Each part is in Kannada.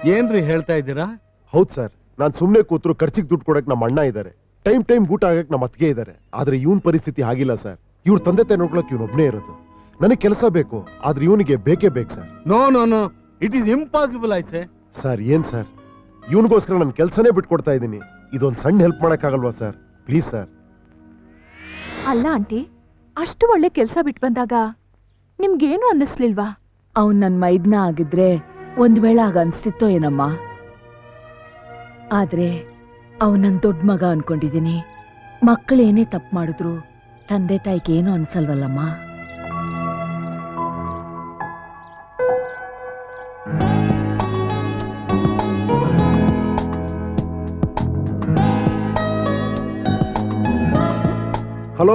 ಏನ್ರಿ ಹೇಳ್ತಾ ಇದ್ದೀರಾ? ಹೌದ್ ಸರ್, ನಾನ್ ಸುಮ್ನೆ ಕೂತ್ರು ಖರ್ಚಿಗೆ ದುಡ್ಡು ಕೊಡಕ್ ನಮ್ಮ ಅಣ್ಣ ಇದ್ದಾರೆ, ಟೈಮ್ ಊಟ ಆಗಕ್ ನಮ್ಮ ಅತ್ತಿಗೆ ಇದ್ದಾರೆ. ಆದ್ರೆ ಇವನ್ ಪರಿಸ್ಥಿತಿ ಆಗಿಲ್ಲ ಸರ್. ಇವ್ರ ತಂದೆ ತಾಯಿ ನೋಡ್ಕೊಳಕ್ ಇವನೊಬ್ನೇ ಇರೋದು. ನನಗೆ ಕೆಲಸ ಬೇಕು, ಆದ್ರೆ ಇವನಿಗೆ ಬೇಕೇ ಬೇಕು sir. No no no, it is impossible I say. Sir ಏನ್ ಸರ್, ಇವನಿಗೋಸ್ಕರ ನಾನು ಕೆಲಸನೇ ಬಿಟ್ಕೊಡ್ತಾ ಇದ್ದೀನಿ. ಇದೊಂದು ಸಣ್ಣ ಹೆಲ್ಪ್ ಮಾಡಕ್ಕಾಗಲ್ವಾ ಸರ್? Please sir. ಅಲ್ಲ ಆಂಟಿ, ಅಷ್ಟು ಒಳ್ಳೆ ಕೆಲಸ ಬಿಟ್ಟು ಬಂದಾಗ ನಿಮ್ಗೇನು ಅನ್ನಿಸ್ಲಿಲ್ವಾ? ಅವನ್ ನನ್ ಮೈದ್ನ ಆಗಿದ್ರೆ ಒಂದ್ ವೇಳೆ ಆಗ ಅನ್ಸ್ತಿತ್ತೋ ಏನಮ್ಮ. ಆದ್ರೆ ಅವನ್ ನನ್ ದೊಡ್ಡ ಮಗ ಅನ್ಕೊಂಡಿದೀನಿ. ಮಕ್ಕಳೇನೇ ತಪ್ಪು ಮಾಡಿದ್ರು ತಂದೆ ತಾಯಿಗೆ ಏನು ಅನ್ಸಲ್ವಲ್ಲಮ್ಮ. ಹಲೋ,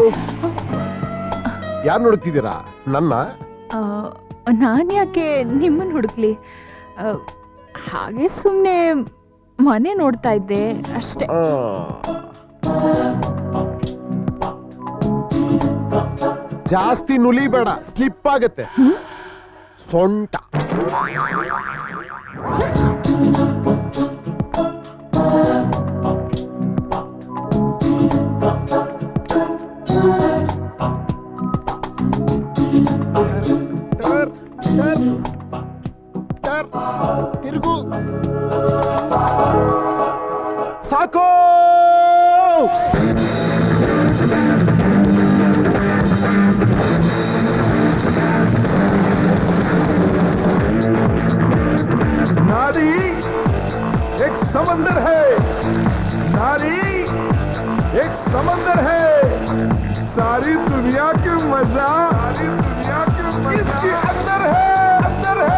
ಯಾರು ನೋಡ್ತಿದ್ದೀರಾ? ನನ್ನ? ನಾನ್ ಯಾಕೆ ನಿಮ್ಮನ್ನ ಹುಡುಕ್ಲಿ, ಹಾಗೆ ಸುಮ್ನೆ ಮನೆ ನೋಡ್ತಾ ಇದ್ದೆ ಅಷ್ಟೇ. ಜಾಸ್ತಿ ನುಲಿ ಬೇಡ, ಸ್ಲಿಪ್ ಆಗತ್ತೆ. ಸೊಂಟ ತಿರುಗು. ಸಾಕೋ. नारी एक समंदर है, नारी एक समंदर है। सारी दुनिया के मजा, सारी दुनिया के मजा इसके अंदर है, अंदर है।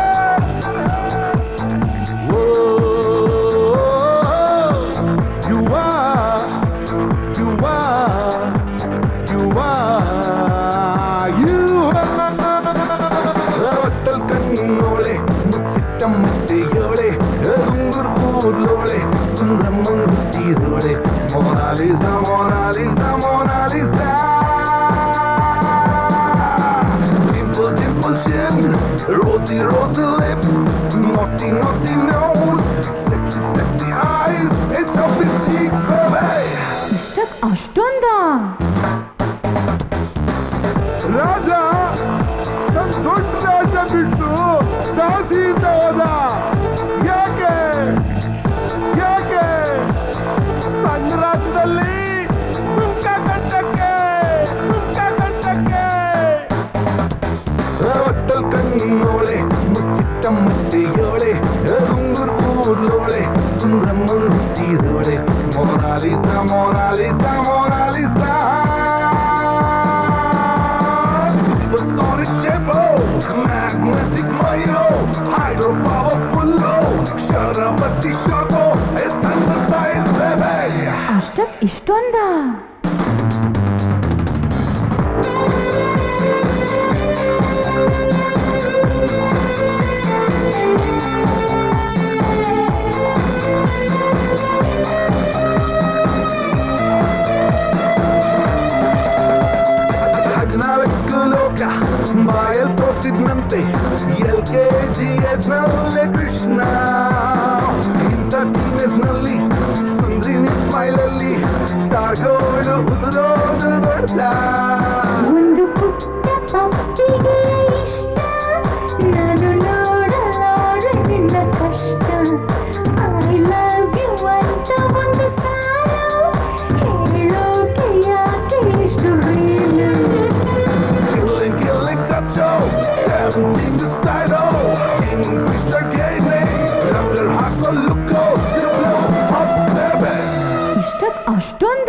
You are, you are, you are, you are. Hotel kannole ಮುಚ್ಚಿಟ್ಟಮ್ಮತ್ತಿಯೋಳೆ, ಉಂಗುರ್ ಕೂದ್ಲೋಳೆ, ಸುಂದರಮ್ಮನ ಹುಟ್ಟಿರೋಳೆ, Mona Lisa Mona Lisa Mona Lisa. Dimple dimple chin, rosy rosy lips, naughty naughty nose, sexy sexy eyes, and jumping cheeks, baby. ಇಷ್ಟಕ್ಕೆ ಅಷ್ಟೊಂದ? ರಾಜ ನನ್ ದೊಡ್ಡ ರಾಜ ಬಿಟ್ಟು ದಾಸಿಯಿಂದ ಹೋದ. ಯಾಕೆ ಯಾಕೆ? ಸಣ್ಣ ರಾಜ್ಯದಲ್ಲಿ ಸುಂಕ ಕಟ್ಟಕ್ಕೆ, ಸುಂಕ ಕಟ್ಟಕ್ಕೆ. ಹೊಟ್ಟಲ್ ಕಣ್ಣೋಳೆ, ಮುಚ್ಚಿಟ್ಟ ಮುಚ್ಚಿಯೋಳೆ, ಉಂಗುರ್ ಕೂದ್ಲೋಳೆ, ಸುಂದರಮ್ಮನ್ ಹುಟ್ಟಿರೋಳೆ, Mona Lisa Mona Lisa Mona Lisa. Magnetic Mayo, hydro powerful low, Sharabati Shabo, it's hypnotized baby. ಅಷ್ಟಕ್ಕೆ ಇಷ್ಟೊಂದ? ಬಾಯಲ್ ತೋರಿಸಿದ್ನಂತೆ LKG ನಲ್ಲಿ ಕೃಷ್ಣ. ಇಂಥ ಟೀನೇಜ್ ನಲ್ಲಿ ಸುಂದ್ರಿನಿ ಸ್ಮೈಲ್ ಅಲ್ಲಿ ಸ್ಟಾರ್ಗಳು ಉದುರೋದು ಗೊತ್ತ. ಒಂದು ಪುಟ್ಟ ಪಪ್ಪಿಗೆ ಇಷ್ಟ, ನಾನು ನೋಡಲಾರೆ ನಿನ್ನ ಕಷ್ಟ. ಐ ಲವ್ ಯು ಅಂತ ಒಂದು ಸಾಲು ಹೇಳೋಕೆ ಯಾಕೆ ಇಷ್ಟು reel? Killing that show, tempting the style, English again, under hako looko, you blow up baby. ಇಷ್ಟಕ್ಕೆ ಅಷ್ಟೊಂದ?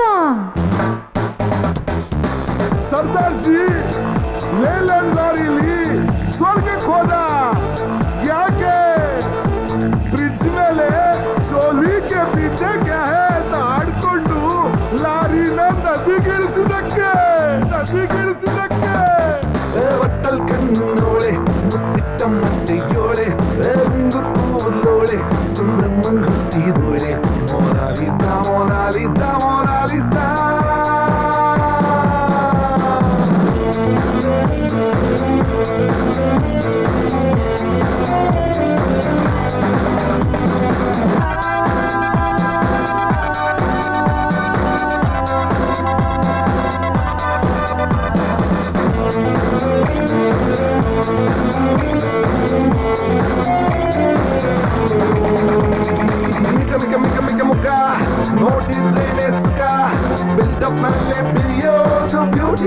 ಸರ್ದಾರ್ ಜಿ ಲೇಲನ್ ಲಾರಿಲಿ ಸ್ವರ್ಗಕ್ಕೆ ಹೋದ. ಯಾಕೆ? ಬ್ರಿಡ್ಜ್ ಮೇಲೆ ಸೋಲಿ ಕೆ ಪೀಚೆ ಕ್ಯಾ ಹೈ ಅಂತ ಆಡ್ಕೊಂಡು ಲಾರಿನ ನದಿಗಿಳಿಸಿದಕ್ಕೆ, ನದಿಗಿಳಿಸಿದಕ್ಕೆ. ಹೊಟ್ಟಲ್ ಕಣ್ಣೋಳೆ, ಮುಚ್ಚಿಟ್ಟ ಮತ್ತೆಯೋಳೆ, ಉಂಗುರ್ ಕೂದ್ಲೋಳೆ, ಸುಂದರಮ್ಮನ್ ಹುಟ್ಟಿದೋಳೆ, ಮೊನಾಲಿಸಾ ಮೊನಾಲಿಸಾ ಮೊನಾಲಿಸಾ. ಮಂಟಪಲ್ಲೇ ಬೆಳೆಯೋದು ಬ್ಯೂಟಿ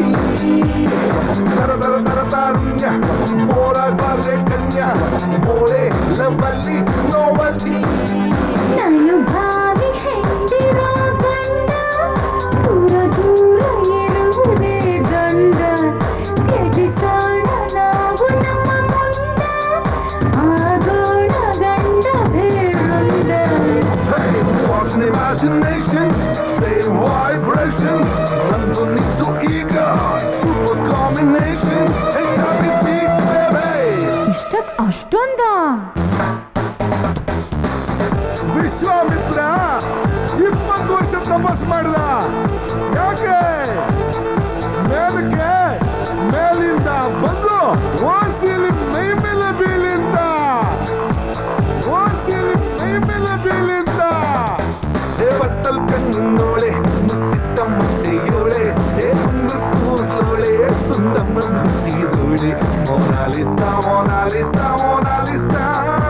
ತರ ತಾರುಣ್ಯ ಹೋರಾಗಬಾರ್ದೆ ಕನ್ಯಾ ಬೋಳೆ ಲವಲ್ಲಿ ನೋವಲ್ಲಿ ನಾನು ಭಾವಿ ಹೆಂಡಿರೋ ಗಂಡ ದೂರ ದೂರ ಇರುವುದೇ ಗಂಡ ತ್ಯಜಿಸೋಣ ನಾವು ನಮ್ಮ ಮುಂದ ಆಗೋಣ ಗಂಡವೇ ಮುಂದ Watch an imagination, same vibration. London is too eager, super combination. Hey, happy teeth, baby. ಇಷ್ಟಕ್ಕೆ ಅಷ್ಟೊಂದ ವಿಶ್ವಾಮಿತ್ರ 20 ವರ್ಷ ತಪಸ್ ಮಾಡಿದ ಯಾಕೆ ಮೇಲಕ್ಕೆ ಮೇಲಿಂದ ಬಂದು ಓಸಿಲಿ ಮೈ ಮೇಲೆ ಬೀಳಿಂದ ಓಸಿಲಿ ಮೈ ಮೇಲೆ ಬೀಳಿಂದ ದೇವತ್ತಲ್ ಕಣ್ಣೋಳೆ ಮುಚ್ಚಿಟ್ಟ ಮಂಡೆಯೋಳೆ ಕೂದಲೋಳೆ ಸುಂದಮ್ಮ ಮುಟ್ಟಿದೋಳೆ Mona Lisa Mona Lisa Mona Lisa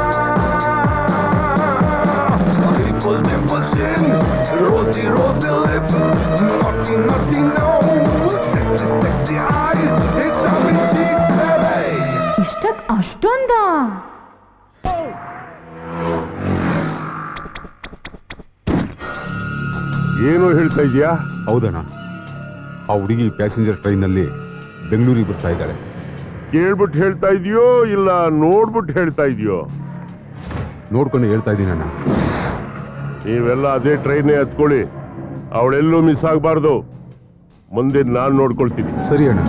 Dimple, dimple chin, rosy, rosy lips, naughty, naughty nose, sexy, sexy eyes, hey, chubby cheeks, baby. ಇಷ್ಟಕ್ಕೆ ಅಷ್ಟೊಂದ ಏನೋ ಹೇಳ್ತಾ ಇದೀಯಾ? ಹೌದಣ್ಣ, ಆ ಹುಡುಗಿ ಪ್ಯಾಸೆಂಜರ್ ಟ್ರೈನಲ್ಲಿ ಬೆಂಗಳೂರಿಗೆ ಬರ್ತಾ ಇದ್ದಾಳೆ. ಕೇಳ್ಬಿಟ್ಟು ಹೇಳ್ತಾ ಇದೆಯೋ ಇಲ್ಲ ನೋಡ್ಬಿಟ್ಟು ಹೇಳ್ತಾ ಇದೆಯೋ? ನೋಡ್ಕೊಂಡು ಹೇಳ್ತಾ ಇದ್ದೀನಣ್ಣ. ನೀವೆಲ್ಲ ಅದೇ ಟ್ರೈನೇ ಹತ್ಕೊಳ್ಳಿ, ಅವಳೆಲ್ಲೂ ಮಿಸ್ ಆಗಬಾರ್ದು. ಮುಂದೆ ನಾನು ನೋಡ್ಕೊಳ್ತೀನಿ. ಸರಿ ಅಣ್ಣ.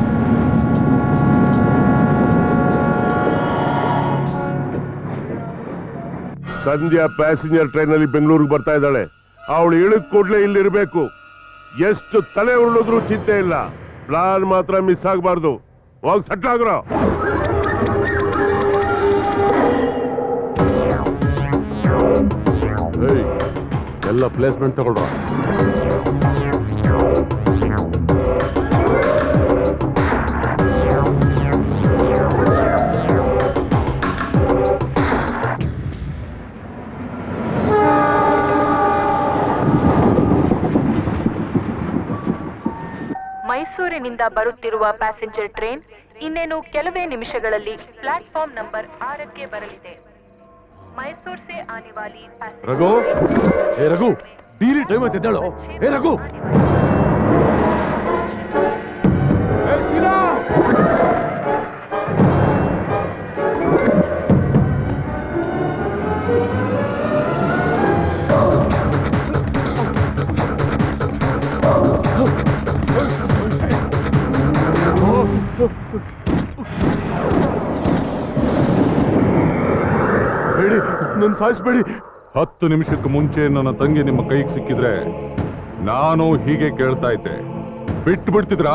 ಸಂಧ್ಯಾ ಪ್ಯಾಸೆಂಜರ್ ಟ್ರೈನಲ್ಲಿ ಬೆಂಗಳೂರಿಗೆ ಬರ್ತಾ ಇದ್ದಾಳೆ. ಅವಳು ಇಳಿದ ಕೂಡ್ಲೆ ಇಲ್ಲಿರ್ಬೇಕು. ಎಷ್ಟು ತಲೆ ಉರುಳಿದ್ರು ಚಿಂತೆ ಇಲ್ಲ, ಪ್ಲಾನ್ ಮಾತ್ರ ಮಿಸ್ ಆಗಬಾರ್ದು. ಹೋಗಿ ಸೆಟ್ಲ್ ಆಗ್ರೋ. ಎಲ್ಲ ಪ್ಲೇಸ್ಮೆಂಟ್ ತಗೊಳ್ರ. ಮೈಸೂರಿನಿಂದ ಬರುತ್ತಿರುವ ಪ್ಯಾಸೆಂಜರ್ ಟ್ರೈನ್ ಇನ್ನೇನು ಕೆಲವೇ ನಿಮಿಷಗಳಲ್ಲಿ ಪ್ಲಾಟ್ಫಾರ್ಮ್ ನಂಬರ್ 6ಕ್ಕೆ ಬರಲಿದೆ. ಮೈಸೂರು से आने वाली ರಘು, ಏ ರಘು, ಡೀಲಿ ಟೈಮ್ ಎದ್ದೇಳು. ಏ ರಘು, ಏ ಸೀನಾ, ಬೇಡಿ, ನನ್ನ ಸಾಯಿಸ್ಬೇಡಿ. 10 ನಿಮಿಷಕ್ಕೆ ಮುಂಚೆ ನನ್ನ ತಂಗಿ ನಿಮ್ಮ ಕೈಗೆ ಸಿಕ್ಕಿದ್ರೆ ನಾನು ಹೀಗೆ ಕೇಳ್ತಾ ಇದ್ದೆ, ಬಿಟ್ಟು ಬಿಡ್ತಿದ್ರಾ?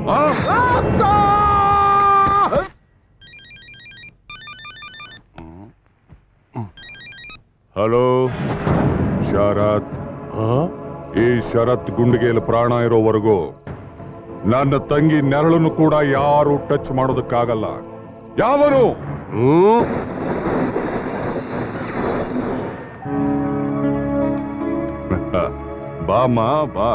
ಹಲೋ ಶರತ್, ಈ ಶರತ್ ಗುಂಡಿಗೆಯಲ್ಲಿ ಪ್ರಾಣ ಇರೋವರೆಗೂ ನನ್ನ ತಂಗಿ ನೆರಳನ್ನು ಕೂಡ ಯಾರು ಟಚ್ ಮಾಡೋದಕ್ಕಾಗಲ್ಲ. ಯಾವನು? ಬಾಮ ಬಾ.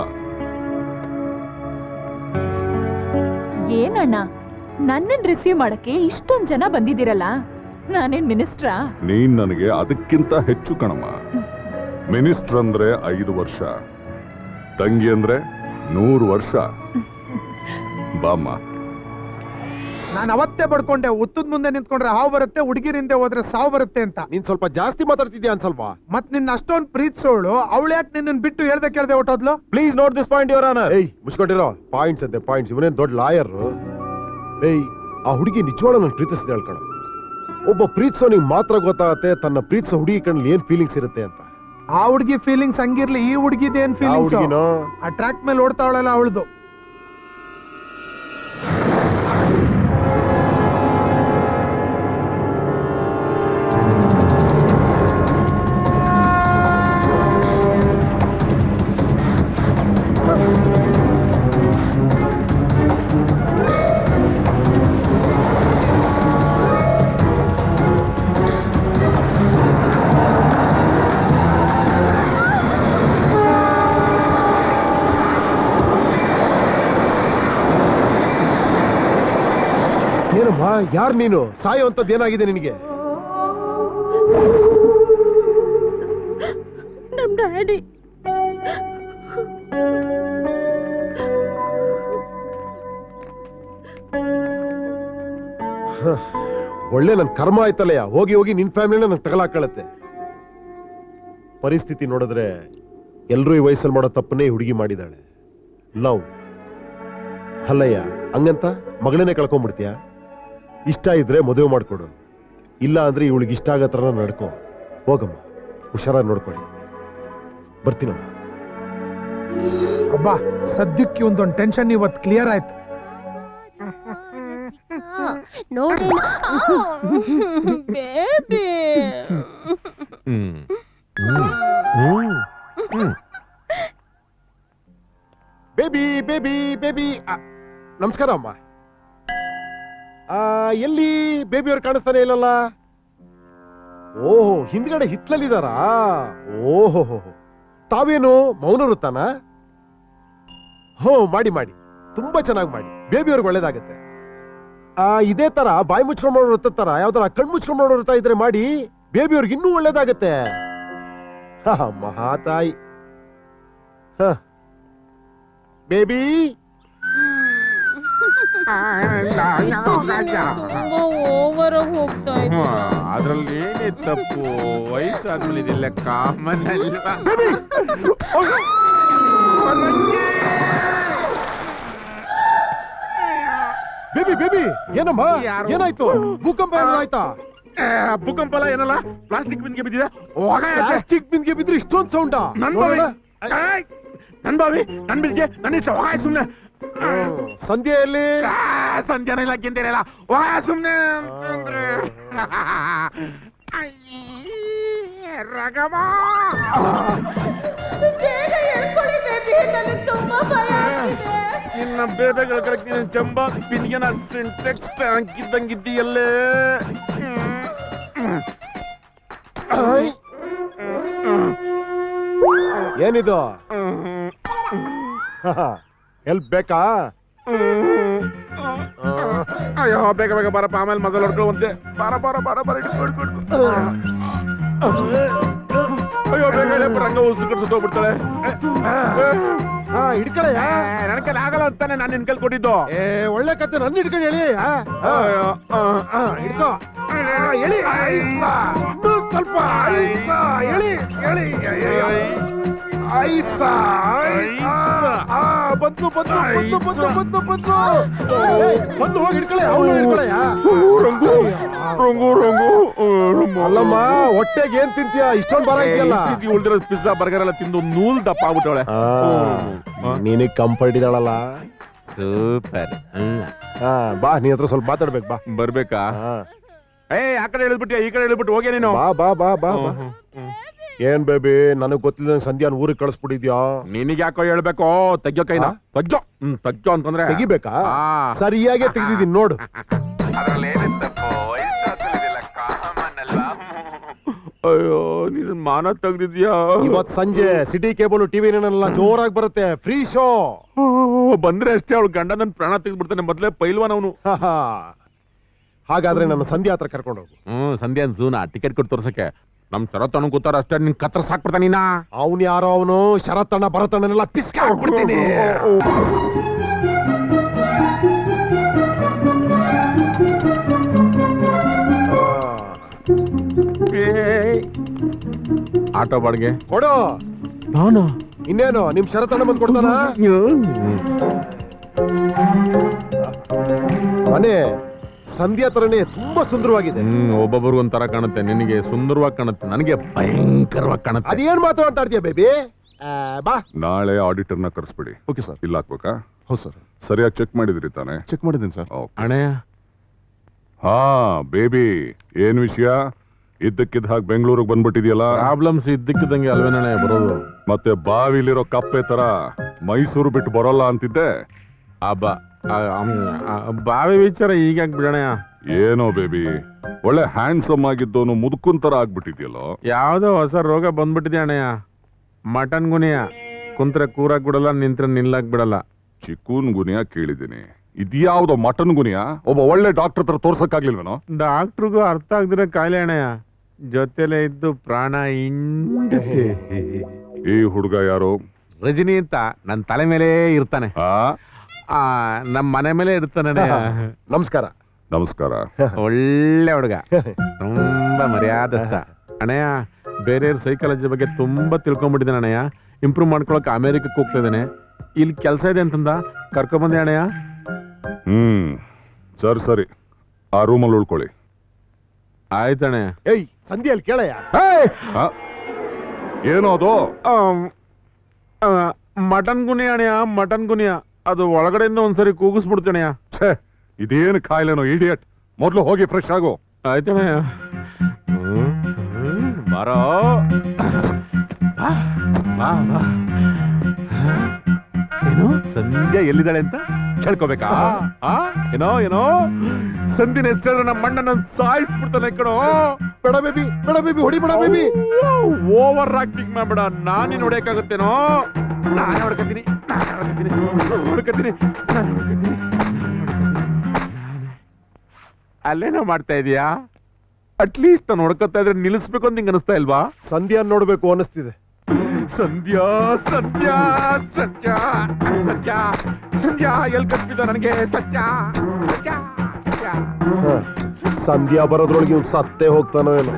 ಏನಣ್ಣ, ನನ್ನನ್ ರಿಸೀವ್ ಮಾಡಕ್ಕೆ ಇಷ್ಟೊಂದ್ ಜನ ಬಂದಿದ್ದೀರಲ್ಲ, ನಾನೇನ್ ಮಿನಿಸ್ಟ್ರಾ? ನೀನ್ ನನಗೆ ಅದಕ್ಕಿಂತ ಹೆಚ್ಚು ಕಣಮ್ಮ. ಮಿನಿಸ್ಟರ್ ಅಂದ್ರೆ 5 ವರ್ಷ, ತಂಗಿ ಅಂದ್ರೆ 100 ವರ್ಷ. ಬಾಮ್ಮ. ನಾನು ಅವತ್ತೇ ಬಡ್ಕೊಂಡೆ, ಉತ್ತದ ಮುಂದೆ ನಿಂತ್ಕೊಂಡ್ರೆ ಹಾವು ಬರುತ್ತೆ, ಹುಡುಗಿರಿಂದೆ ಹೋದ್ರೆ ಸಾವು ಬರುತ್ತೆ ಅಂತ. ನೀನ್ ಸ್ವಲ್ಪ ಜಾಸ್ತಿ ಮಾತಾಡ್ತಿದ್ಯಾ ಅನ್ಸಲ್ವಾ? ಮತ್ ನಿನ್ನ ಅಷ್ಟೊಂದು ಪ್ರೀತಿಸೋಳು ಅವಳು ಯಾಕೆ ನಿನ್ನ ಬಿಟ್ಟು ಹೇಳ್ದೆ ಕೇಳ್ದೆ ಹೊಟ್ಟೋದ್ಲು? Please note this point your honour. ಏಯ್ ಮುಚ್ಕೊಂಡಿರೋ, ಪಾಯಿಂಟ್ಸ್ ಅಂತೆ ಪಾಯಿಂಟ್ಸ್. ಇವನೇನ್ ದೊಡ್ಡ ಲಾಯರ್? ಏಯ್, ಆ ಹುಡುಗಿ ನಿಜವಾಳ ನಾನು ಪ್ರೀತಿಸಿದೆ ಹೇಳ್ಕಣ. ಒಬ್ಬ ಪ್ರೀತಿಸೋನಿಗೆ ಮಾತ್ರ ಗೊತ್ತಾಗತ್ತೆ ತನ್ನ ಪ್ರೀತಿಸೋ ಹುಡುಗಿ ಕಣ್ಣಲ್ಲಿ ಏನ್ ಫೀಲಿಂಗ್ಸ್ ಇರುತ್ತೆ ಅಂತ. ಆ ಹುಡುಗಿ ಫೀಲಿಂಗ್ಸ್ ಹಂಗಿರ್ಲಿ, ಈ ಹುಡುಗಿದ ಏನ್ ಫೀಲಿಂಗ್ಸ್? ಆ ಟ್ರ್ಯಾಕ್ ಮೇಲೆ ಓಡ್ತಾವಳಲ್ಲ ಅವಳದು. ಯಾರು ನೀನು? ಸಾಯೋ ಅಂತದ್ದು ಏನಾಗಿದೆ ನಿನಗೆ? ನಮ್ ಡ್ಯಾಡಿ ಒಳ್ಳೆ ನನ್ ಕರ್ಮ ಆಯ್ತಲ್ಲಯ್ಯ. ಹೋಗಿ ಹೋಗಿ ನಿನ್ ಫ್ಯಾಮಿಲಿನ ನಂಗೆ ತಗಲಾಕಳತ್ತೆ. ಪರಿಸ್ಥಿತಿ ನೋಡಿದ್ರೆ ಎಲ್ರೂ ಈ ವಯಸ್ಸಲ್ಲಿ ಮಾಡೋ ತಪ್ಪನ್ನೇ ಹುಡುಗಿ ಮಾಡಿದಾಳೆ. ಲವ್ ಅಲ್ಲಯ್ಯ, ಹಂಗಂತ ಮಗಳನ್ನೇ ಕಳ್ಕೊಂಡ್ಬಿಡ್ತೀಯ? ಇಷ್ಟ ಇದ್ರೆ ಮದುವೆ ಮಾಡ್ಕೊಡು, ಇಲ್ಲ ಅಂದ್ರೆ ಇವಳಿಗೆ ಇಷ್ಟ ಆಗೋ ಥರ ನಡ್ಕೋ. ಹೋಗಮ್ಮ, ಹುಷಾರಾಗಿ ನೋಡ್ಕೊಳ್ಳಿ. ಬರ್ತೀನಮ್ಮ. ಅಬ್ಬಾ, ಸದ್ಯಕ್ಕೆ ಒಂದೊಂದು ಟೆನ್ಷನ್ ಇವತ್ತು ಕ್ಲಿಯರ್ ಆಯ್ತು. ನೋಡಿ ಬೇಬಿ ಬೇಬಿ ಬೇಬಿ. ನಮಸ್ಕಾರ ಅಮ್ಮ. ಎಲ್ಲಿ ಬೇಬಿಯವ್ರು ಕಾಣಿಸ್ತಾನೆ ಇಲ್ಲಲ್ಲ? ಓಹೋ, ಹಿಂದ್ಗಡೆ ಹಿತ್ಲಲ್ಲಿದಾರಾ? ಓಹೋ, ತಾವೇನು ಮೌನ ವೃತ್ತಾನ? ಹೋ, ಮಾಡಿ ಮಾಡಿ, ತುಂಬಾ ಚೆನ್ನಾಗಿ ಮಾಡಿ. ಬೇಬಿಯವ್ರಿಗೆ ಒಳ್ಳೇದಾಗತ್ತೆ. ಇದೇ ತರ ಬಾಯಿ ಮುಚ್ಕೊಂಡ್ ಮಾಡೋ ವೃತ್ತ ತರ ಯಾವ್ದಾರ ಕಣ್ ಮುಚ್ಕೊಂಡ್ ಮಾಡೋ ವೃತ್ತ ಇದ್ರೆ ಮಾಡಿ, ಬೇಬಿಯವ್ರಿಗೆ ಇನ್ನೂ ಒಳ್ಳೇದಾಗತ್ತೆ. ಮಹಾತಾಯಿ. ಬೇಬಿ ಅದ್ರಲ್ಲಿ ಏನೇ ತಪ್ಪು? ವಯಸ್ಸಾದ್ಮೇಲೆ ಇದೆಲ್ಲ ಕಾಮನ್ ಅಲ್ವಾ? ಬೇಬಿ ಬೇಬಿ, ಏನಮ್ಮ? ಏನಾಯ್ತು? ಭೂಕಂಪ ಏನಾರ ಆಯ್ತಾ? ಭೂಕಂಪ ಅಲ್ಲ, ಏನಲ್ಲ, ಪ್ಲಾಸ್ಟಿಕ್ ಬಿಂದಿಗೆ ಬಿದ್ದಿದೆ. ಪ್ಲಾಸ್ಟಿಕ್ ಬಿಂದಿಗೆ ಬಿದ್ರೆ ಇಷ್ಟೊಂದು ಸೌಂಡಾ? ನನ್ ಬಾವಿ, ನನ್ ಬಿದ್ದಿಗೆ, ನನ್ನ ಇಷ್ಟ. ಹೋಗ ಸುಮ್ನೆ. ಸಂಧ್ಯೆಯಲ್ಲಿ ಸಂಧ್ಯಾನ ಇಲ್ಲ, ಗೆಂದೇರಲ್ಲ. ಹೋಗ ಸುಮ್ನೆ. ರಗಮ ನಿನ್ನ ಬೇಬೆಗಳ ಕಡೆಗೆ ನೀನು ಚಂಬ ಬಿಂದಿಗೆನ ಸಿಂಟೆಕ್ಸ್ ಹಾಕಿದ್ದಂಗಿದ್ದೀಯಲ್ಲೇ. ಏನಿದು? ಹೆಲ್ಪ್ ಬೇಕಾ? ಅಯ್ಯೋ, ಬೇಗ ಬೇಗ ಬರಪ್ಪ, ಆಮೇಲೆ ಮಸಾಲ ಹೊಡ್ಕೊಳ್ಳುವಂತೆ. ಬಾರ ಬಾರ ಬಾರ ಬಾರ, ಇಟ್ಕೊಂಡು. ಅಯ್ಯೋ, ಬೇಗ ರಂಗ ಉಸಿರು ಕಟ್ಸೋದು ಹೋಗ್ಬಿಡ್ತಾಳೆ. ಹಿಡ್ಕಳಯ್ಯ. ನನ್ನ ಕೈಲಿ ಆಗಲ್ಲ ಅಂತಾನೆ ನಾನು ನಿನ್ ಕೈಲಿ ಕೊಟ್ಟಿದ್ದು. ಒಳ್ಳೆ ಕತೆ, ನನ್ನ ಹಿಡ್ಕೊಂಡು ಹೇಳಿ. ಹಿಡ್ಕೋ, ಹೇಳಿ. ಸ್ವಲ್ಪ ಹೇಳಿ ಹೇಳಿ. ಐಸ ಬಂದು ಬಂದು ಬಂದು ಬಂದು ಬಂದು ಬಂದು ಬಂದು ಹೋಗಿ ಹಿಡ್ಕಳೆ. ಅವಳು ಹಿಡ್ಕಳೆಯ. ಅಲ್ಲಮ್ಮ, ಹೊಟ್ಟೆಗೆ ಏನ್ ತಿಂತೀಯ? ಇಷ್ಟೊಂದು ಬರ ಇದೆಯಲ್ಲ. ಉಳಿದಿರೋ ಪಿಜ್ಜಾ ಬರ್ಗರ್ ಎಲ್ಲ ತಿಂದು ನೂಲ್ ದಪ್ಪ ಆಗ್ಬಿಟ್ಟವಳೆ. ನೀನಿಗ್ ಕಂಫರ್ಟ್ ಇದ್ದಾಳಲ್ಲ. ಸೂಪರ್. ಬಾ, ನೀ ಹತ್ರ ಸ್ವಲ್ಪ ಮಾತಾಡ್ಬೇಕು. ಬಾ. ಬರ್ಬೇಕಾ? ಆ ಕಡೆ ಹೇಳಿದ್ಬಿಟ್ಟು ಈ ಕಡೆ ಹೇಳಿದ್ಬಿಟ್ಟು ಹೋಗ್ಯ ನೀನು. ಬಾ ಬಾ ಬಾ ಬಾ ಬಾ. ಏನ್ ಬೇಬಿ, ನನಗ್ ಗೊತ್ತಿಲ್ಲ ಸಂಧ್ಯಾನ್ ಊರಿಗೆ ಕಳಿಸ್ಬಿಟ್ಟಿದ್ಯಾ? ನಿನಗೆ ಯಾಕೋ ಹೇಳ್ಬೇಕು? ತೆಗ್ಯೋ ಕೈನ. ತೆಗ್ಯೋ. ತೆಗ್ಯೋ ಅಂತಂದ್ರೆ ತೆಗಿಬೇಕಾ? ಸರಿಯಾಗಿ ತೆಗ್ದಿದ್ದೀನಿ ನೋಡು. ಅಯ್ಯೋ, ನೀನ್ ಮಾನ ತೆಗ್ದಿದ್ಯಾ? ಇವತ್ ಸಂಜೆ ಸಿಟಿ ಕೇಬಲ್ ಟಿವಿ ನೆಲ್ಲ ಜೋರಾಗಿ ಬರುತ್ತೆ, ಫ್ರೀ ಶೋ. ಬಂದ್ರೆ ಅಷ್ಟೇ, ಅವಳು ಗಂಡ ನನ್ ಪ್ರಾಣ ತೆಗೆದ್ಬಿಡ್ತಾನೆ. ಮೊದ್ಲೇ ಪೈಲ್ವಾನ್ ಅವನು. ಹಾಗಾದ್ರೆ ನನ್ನ ಸಂಧ್ಯಾ ಹತ್ರ ಕರ್ಕೊಂಡು ಹೋಗು. ಸಂಧ್ಯಾ ಝೂನಾ ಟಿಕೆಟ್ ಕೊಟ್ಟು ತೋರ್ಸಕ್ಕೆ. ನಮ್ ಶರತ್ತಣ್ಣ ಕೂತಾರ ಅಷ್ಟೇ, ನಿನ್ ಕತ್ರ ಸಾಕ್ಬಿಡ್ತಾ ನೀನ. ಅವನ್ ಯಾರೋ, ಅವನು ಶರತ್ತಣ್ಣ ಭರತಣ್ಣನೆಲ್ಲ ಪಿಸ್ಕ ಹಾಕ್ಬಿಡ್ತೀನಿ. ಆಟೋ ಬಾಡಿಗೆ ಕೊಡು. ನಾನು ಇನ್ನೇನು, ನಿಮ್ ಶರತ್ತಣ್ಣ ಬಂದ್ ಕೊಡ್ತಾನ? ಮನೆ ಸಂಧ್ಯಾ ತರನೇ ತುಂಬಾ ಸುಂದರವಾಗಿದೆ. ಒಬ್ಬೊಬ್ರಿಗೆ ಒಂಥರ ಕಾಣುತ್ತೆ. ನಿನಗೆ ಸುಂದರವಾಗಿ ಕಾಣುತ್ತೆ, ನನಗೆ ಭಯಂಕರವಾಗಿ ಕಾಣುತ್ತೆ. ಅದೇನ್ ಮಾತಾಡ್ತೀಯ ಬೇಬಿ? ಬಾ. ನಾಳೆ ಆಡಿಟರ್ನ ಕರೆಸ್ಬಿಡಿ. Okay sir. ಇಲ್ಲ ಹಾಕ್ಬೇಕಾ? ಹೌದು ಸರ್. ಸರಿಯಾಗಿ ಚೆಕ್ ಮಾಡಿದ್ರಿ ತಾನೆ? ಚೆಕ್ ಮಾಡಿದ್ದೀನಿ ಸರ್. ಅಣ್ಣಯ್ಯ. ಹಾ ಬೇಬಿ, ಏನ್ ವಿಷಯ? ಇದ್ದಕ್ಕಿದ್ದ ಹಾಗೆ ಬೆಂಗಳೂರಿಗೆ ಬಂದ್ಬಿಟ್ಟಿದ್ಯಲ್ಲ? ಪ್ರಾಬ್ಲಮ್ಸ್ ಇದ್ದಕ್ಕಿದ್ದಂಗೆ ಅಲ್ವೇನಣ್ಣ ಬರೋದು. ಮತ್ತೆ ಬಾವಿಲಿರೋ ಕಪ್ಪೆ ತರ ಮೈಸೂರು ಬಿಟ್ಟು ಬರೋಲ್ಲ ಅಂತಿದ್ದೆ. ಬಾವಿ ವಿಚಾರ ಈಗ ಬಿಡಣಯ್ಯ. ಏನೋ ಬೇಬಿ, ಒಳ್ಳೆ ಹ್ಯಾಂಡ್ಸಮ್ ಆಗಿದ್ದೋನು ಮುದುಕುನ್ ತರ ಆಗ್ಬಿಟ್ಟಿದ್ಯಲ್ಲೋ. ಯಾವ್ದೋ ಹೊಸ ರೋಗ ಬಂದ್ಬಿಟ್ಟಿದೆ ಅಣ್ಣಯ್ಯ. ಮಟನ್ ಗುನಿಯ. ಕುಂತ್ರೆ ಕೂರಾಕ್ ಬಿಡಲ್ಲ, ನಿಂತ್ರೆ ನಿಲ್ಲಕ್ ಬಿಡಲ್ಲ. ಚಿಕೂನ್ ಗುನಿಯ ಕೇಳಿದ್ದೀನಿ. ಇದ್ಯಾವುದೋ ಮಟನ್ ಗುನಿಯ ಒಬ್ಬ ಒಳ್ಳೆ ಡಾಕ್ಟರ್ ಹತ್ರ ತೋರ್ಸಕ್ಕಾಗ್ಲಿಲ್ವೇನೋ? ಡಾಕ್ಟ್ರಿಗೂ ಅರ್ಥ ಆಗ್ದಿರೋ ಕಾಯಿಲೆ ಅಣ್ಣಯ್ಯ, ಜೊತೆಲೆ ಇದ್ದು ಪ್ರಾಣ ಈ ಹುಡುಗ ಯಾರು? ರಜನಿ ಅಂತ ನನ್ನ ತಲೆ ಮೇಲೆ ಇರ್ತಾನೆ, ನಮ್ಮ ಮನೆ ಮೇಲೆ ಇರ್ತಾನೆ. ನಮಸ್ಕಾರ. ನಮಸ್ಕಾರ. ಒಳ್ಳೆ ಹುಡುಗ, ತುಂಬಾ ಮರ್ಯಾದಸ್ತ ಅಣ್ಣಯ್ಯ. ಬೇರೆಯವ್ರ ಸೈಕಾಲಜಿ ಬಗ್ಗೆ ತುಂಬಾ ತಿಳ್ಕೊಂಡ್ಬಿಟ್ಟಿದ್ದಾನೆ ಅಣ್ಣಯ್ಯ. ಇಂಪ್ರೂವ್ ಮಾಡ್ಕೊಳಕ್ ಅಮೆರಿಕಕ್ಕೆ ಹೋಗ್ತಾ ಇದ್ದಾನೆ. ಇಲ್ಲಿ ಕೆಲಸ ಇದೆ ಅಂತಂದ ಕರ್ಕೊಂಬಂದೆ ಅಣ್ಣಯ್ಯ. ಸರಿ ಆ ರೂಮಲ್ಲಿ ಉಳ್ಕೊಳ್ಳಿ. ಆಯ್ತಣ್ಣ. ಏಯ್ ಸಂಧಿಯಲ್ಲಿ ಕೇಳಯ್ಯ. ಏನೋ ಅದು? ಮಟನ್ ಗುನಿಯ ಅಣ್ಣಯ್ಯ, ಮಟನ್ ಗುನಿಯ. ಅದು ಒಳಗಡೆಯಿಂದ ಒಂದ್ಸರಿ ಕೂಗಿಸ್ಬಿಡ್ತೇಣಯ್ಯ. ಇದೇನು ಕಾಯಿಲೆನೋ ಇಡಿಯಟ್. ಮೊದ್ಲು ಹೋಗಿ ಫ್ರೆಶ್ ಆಗು. ಆಯ್ತಣ್ಣಯ್ಯ. ಬಾರೋ ಏನು ಸಂಧ್ಯಾ ಎಲ್ಲಿದ್ದಾಳೆ ಅಂತ ಕೇಳ್ಕೋಬೇಕಾ? ಏನೋ ಏನೋ ಸಂಧಿನ ಹೆಸರು ನಮ್ಮ ಅಣ್ಣನ ಸಾಯಿಸ್ಬಿಡ್ತಾನೆ ಕಣೋ. ಬೇಡ ಬೇಬಿ, ಬೇಡ ಬೇಬಿ, ಹೊಡಿ ಬೇಡ ಬೇಬಿ. ಓವರ್ ಆಕ್ಟಿಂಗ್ ಮಾಡ್ಬೇಡ. ನಾನಿನ್ ಹೊಡೆಯಕ್ಕಾಗತ್ತೇನೋ? ನಾನೇ ಹೊಡ್ಕತೀನಿ. ಅಲ್ಲೇನೋ ಮಾಡ್ತಾ ಇದೀಯಾ? ಅಟ್ಲೀಸ್ಟ್ ನಾನು ಹೊಡ್ಕೊತಾ ಇದ್ರೆ ನಿಲ್ಲಿಸ್ಬೇಕು ಅಂತ ನಿಂಗೆ ಅನಿಸ್ತಾ ಇಲ್ವಾ? ಸಂಧ್ಯಾ ನೋಡ್ಬೇಕು ಅನಿಸ್ತಿದೆ. ಸಂಧ್ಯಾ ಸಂಧ್ಯಾ ಸತ್ಯ ಸತ್ಯ ಸಂಧ್ಯಾ ಎಲ್ ಕಟ್ಬಿದ್ದ ನನಗೆ? ಸತ್ಯ ಸತ್ಯ ಸತ್ಯ. ಸಂಧ್ಯಾ ಬರೋದ್ರೊಳಗೆ ಇವ್ನು ಸತ್ತೇ ಹೋಗ್ತಾನೋ ಏನೋ.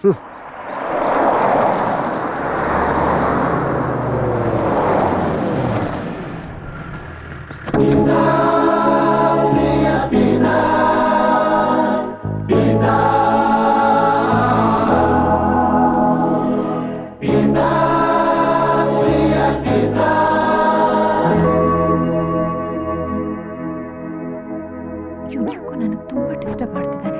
ನನಗೆ ತುಂಬಾ ಡಿಸ್ಟರ್ಬ್ ಮಾಡ್ತಿದ್ದಾನೆ.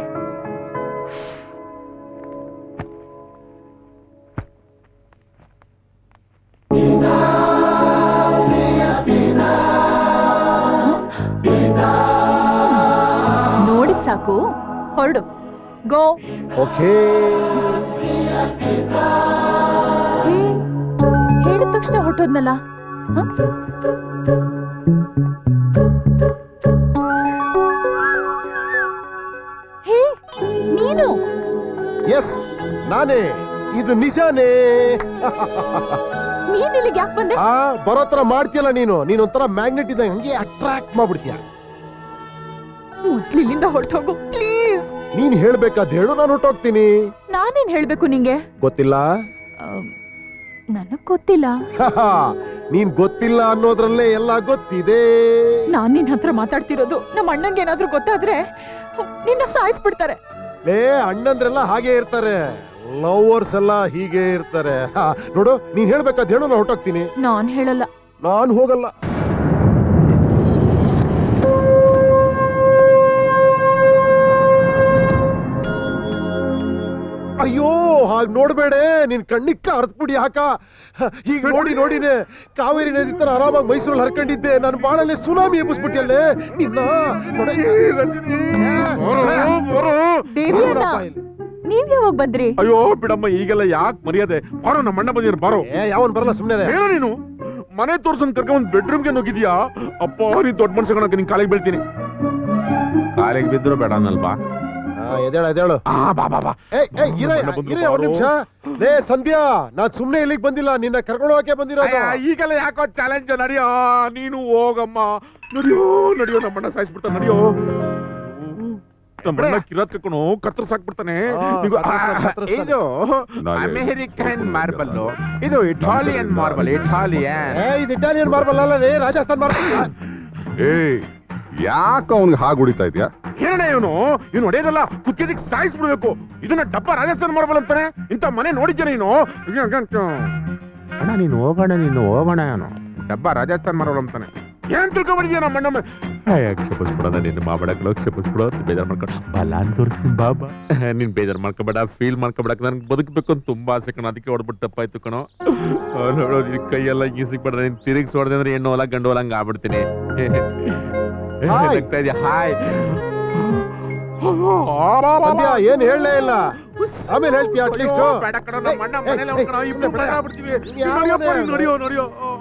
ನೋಡಿದ್ ಸಾಕು, ಹೊರಡು. ಗೋ. ಓಕೆ. ಹೇಳಿದ ತಕ್ಷಣ ಹೊರಟೋದ್ನಲ್ಲ. ನೀನು? ಎಸ್ ನಾನೇ. ಇದು ನಿಜಾನೇ. ನೀನ್ ಇಲ್ಲಿಗೆ ಯಾಕೆ ಬಂದೆ? ಬರೋತರ ಮಾಡ್ತೀಯಲ್ಲ ನೀನು. ನೀನೊಂಥರ ಮ್ಯಾಗ್ನೆಟ್ ಇದ್ದಂಗೆ ಹಂಗೆ ಅಟ್ರಾಕ್ಟ್ ಮಾಡ್ಬಿಡ್ತೀಯ. ಮೊದ್ಲಿಲ್ಲಿಂದ ಹೊರಟೋಗು ಪ್ಲೀಸ್. ನೀನ್ ಹೇಳ್ಬೇಕಾದ್ ಹೇಳು, ನಾನು ಹೊರಟೋಗ್ತೀನಿ. ನಾನೇನ್ ಹೇಳ್ಬೇಕು ನಿಂಗೆ? ಗೊತ್ತಿಲ್ಲ. ನನಗ್ ಗೊತ್ತಿಲ್ಲ. ನೀನ್ ಗೊತ್ತಿಲ್ಲ ಅನ್ನೋದ್ರಲ್ಲೇ ಎಲ್ಲ ಗೊತ್ತಿದೆ. ನಾನ್ ನಿನ್ ಹತ್ರ ಮಾತಾಡ್ತಿರೋದು ನಮ್ಮ ಅಣ್ಣಂಗೆ ಏನಾದ್ರೂ ಗೊತ್ತಾದ್ರೆ ನಿನ್ನ ಸಾಯಿಸ್ಬಿಡ್ತಾರೆ. ಅಣ್ಣಂದ್ರೆಲ್ಲ ಹಾಗೆ ಇರ್ತಾರೆ, ಲವರ್ಸ್ ಎಲ್ಲ ಹೀಗೆ ಇರ್ತಾರೆ. ನೋಡು, ನೀನ್ ಹೇಳ್ಬೇಕಾದ್ ಹೇಳು, ನಾನು ಹೊರಟೋಗ್ತೀನಿ. ನಾನ್ ಹೇಳಲ್ಲ. ನಾನು ಹೋಗಲ್ಲ. ಅಯ್ಯೋ, ಹಾಗೆ ನೋಡ್ಬೇಡೆ. ನಿನ್ ಕಣ್ಣಿಕ್ಕ ಅರ್ತ್ಬಿಡಿ ಹಾಕ. ಈಗ ನೋಡಿ ನೋಡಿನೇ ಕಾವೇರಿ ನದಿ ತರ ಆರಾಮಾಗಿ ಮೈಸೂರಲ್ಲಿ ಹರ್ಕೊಂಡಿದ್ದೆ. ನಾನು ಬಾಳಲ್ಲಿ ಸುನಾಮಿ ಎಬ್ಬಿಸ್ಬಿಟ್ಟಿಯಲ್ಲೇ ನಿನ್ನ. ನೀವ್ ಯಾವಾಗ ಬಂದ್ರಿ? ಅಯ್ಯೋ ಬಿಡಮ್ಮ, ಈಗೆಲ್ಲ ಯಾಕೆ ಮರ್ಯಾದೆ? ಬಾರೋ, ನಮ್ಮ ಅಣ್ಣ ಬಂದಿರ. ಬಾರೋ. ಯಾವನ್ ಬರಲ್ಲ, ಸುಮ್ಮನೆ ನೀನು ಮನೆ ತೋರ್ಸಂದ್ ಕರ್ಕೊಂಡ್ ಬೆಡ್ರೂಮ್ಗೆ ನುಗ್ಗಿದ್ಯಾ? ಅಪ್ಪ, ನೀನ್ ದೊಡ್ಡ ಮನುಷ್ಯ ಕಣಕ್ಕೆ, ನಿನ್ ಕಾಲಿಗೆ ಬೀಳ್ತೀನಿ. ಕಾಲಿಗೆ ಬಿದ್ರು ಬೇಡ ಅನ್ನಲ್ವಾ? ಎದೇಳು. ನಿಮಿಷ. ಲೇ ಸಂಧ್ಯಾ, ನಾನ್ ಸುಮ್ನೆ ಇಲ್ಲಿಗೆ ಬಂದಿಲ್ಲ, ನಿನ್ನ ಕರ್ಕೊಂಡು ಹೋಗಕ್ಕೆ ಬಂದಿರೋದು. ಈಗೆಲ್ಲ ಯಾಕೋ ಚಾಲೆಂಜ್? ನಡಿಯೋ, ನೀನು ಹೋಗಮ್ಮ. ನಡಿಯೋ ನಡಿಯೋ, ನಮ್ಮಣ್ಣ ಸಾಯಿಸ್ಬಿಡ್ತಾನೆ. ನಡಿಯೋ. ನಮ್ಮಣ್ಣ ಕಿರಾತ್ ಕರ್ಕೊಂಡು ಕತ್ತರಿಸಾಕ್ಬಿಡ್ತಾನೆ. ಇದು ಅಮೆರಿಕನ್ ಮಾರ್ಬಲ್, ಇದು ಇಟಾಲಿಯನ್ ಮಾರ್ಬಲ್. ಇದು ಇಟಾಲಿಯನ್ ಮಾರ್ಬಲ್ ಅಲ್ಲ ರೇ, ರಾಜಸ್ಥಾನ್ ಮಾರ್ಬಲ್. ಯಾಕ ಅವನ್ಗೆ ಹಾಗೆ ಹೊಡಿತಾ ಇದ್ಯಾ? ಏನಣ್ಣ ಇವನು ಹೊಡೆಯೋದಲ್ಲ, ಕುತ್ತಿಗೆದಿಕ್ ಸಾಯಿಸ್ಬಿಡ್ಬೇಕು. ಇದನ್ನ ಡಬ್ಬ ರಾಜಸ್ಥಾನ್ ಮಾರ್ಬಲ್ ಅಂತಾನೆ. ಇಂಥ ಮನೆ ನೋಡಿದ್ಯಾ ನೀನು? ಅಣ್ಣ ನೀನು ಹೋಗೋಣ ಅವನು ಡಬ್ಬ ರಾಜಸ್ಥಾನ್ ಮಾರ್ಬಲ್ ಅಂತಾನೆ. ಏನ್ ತಿಳ್ಕೊಂಡ್ಬಿಟ್ಟಿದ್ಯಾ ನಮ್ಮ ಅಣ್ಣ? ಕ್ಷಪಿಸ್ಬಿಡೋದ ನಿನ್ನ ಮಾಬಡಕ್ಳು, ಕ್ಷಪಿಸ್ಬಿಡೋ. ಬೇಜಾರು ಮಾಡ್ಕೊಂಡು ಬಲ ಅಂತ ತೋರಿಸ್ತೀನಿ ಬಾಬಾ. ನೀನ್ ಬೇಜಾರು ಮಾಡ್ಕೊಬೇಡ, ಫೀಲ್ ಮಾಡ್ಕೊಬೇಡ. ನನ್ಗೆ ಬದುಕಬೇಕು ಅಂತ ತುಂಬಾ ಆಸೆ ಕಣ, ಅದಕ್ಕೆ ಹೊಡ್ಬಿಟ್ಟು ತಪ್ಪಾಯ್ತು ಕಣೋ. ನೋಡೋ, ನಿನ್ ಕೈಯೆಲ್ಲ ಹಿಂಗೆ ಸಿಕ್ಬಿಡ್ರ. ನೀನ್ ತಿರುಗಿಸಿ ಹೊಡೆದೆ ಅಂದ್ರೆ ಹೆಣ್ಣು ಹೊಲ ಗಂಡು ಹೊಲ ಹಂಗ ಆಗ್ಬಿಡ್ತೀನಿ. ಹಾಯ್ ಸಂಧ್ಯಾ, ಏನ್ ಹೇಳಲೇ ಇಲ್ಲ. ಆಮೇಲೆ ಹೇಳ್ತೀಯ ಅಟ್ಲೀಸ್ಟ್. ಬೇಡ ಕಣ, ನಮ್ಮ ಅಣ್ಣ ಮನೇಲಿ ನಡಿಯೋ ನಡಿಯೋ.